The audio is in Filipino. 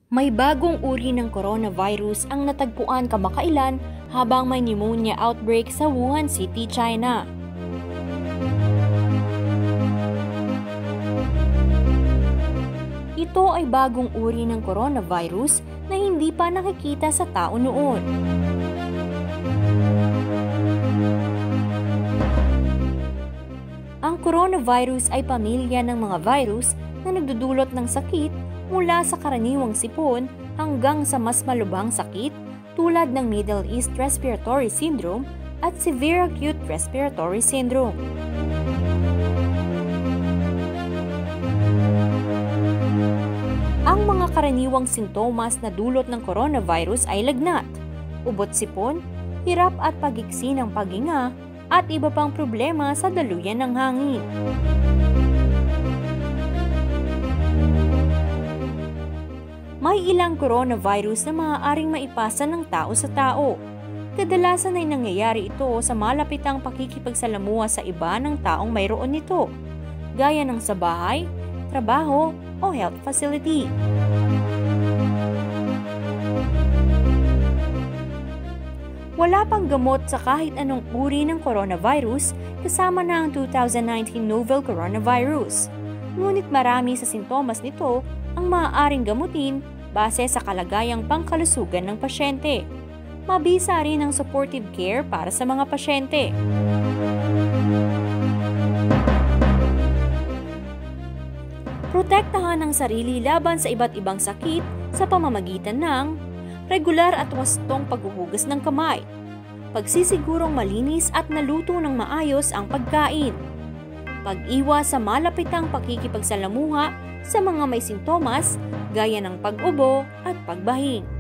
May bagong uri ng coronavirus ang natagpuan kamakailan habang may pneumonia outbreak sa Wuhan City, China. Ito ay bagong uri ng coronavirus na hindi pa nakikita sa tao noon. Ang coronavirus ay pamilya ng mga virus na nagdudulot ng sakit mula sa karaniwang sipon hanggang sa mas malubhang sakit tulad ng Middle East Respiratory Syndrome at Severe Acute Respiratory Syndrome. Ang mga karaniwang sintomas na dulot ng coronavirus ay lagnat, ubot sipon, hirap at pagigsi ng paghinga, at iba pang problema sa daluyan ng hangin. May ilang coronavirus na maaaring maipasa ng tao sa tao. Kadalasan ay nangyayari ito sa malapitang pakikipagsalamuha sa iba ng taong mayroon nito, gaya ng sa bahay, trabaho o health facility. Wala pang gamot sa kahit anong uri ng coronavirus kasama na ang 2019 novel coronavirus. Ngunit marami sa sintomas nito ang maaaring gamutin base sa kalagayang pangkalusugan ng pasyente. Mabisa rin ang supportive care para sa mga pasyente. Protektahan ang sarili laban sa iba't ibang sakit sa pamamagitan ng regular at wastong paghuhugas ng kamay, pagsisigurong malinis at naluto ng maayos ang pagkain, pag-iwas sa malapitang pakikipagsalamuha sa mga may sintomas gaya ng pag-ubo at pagbahing.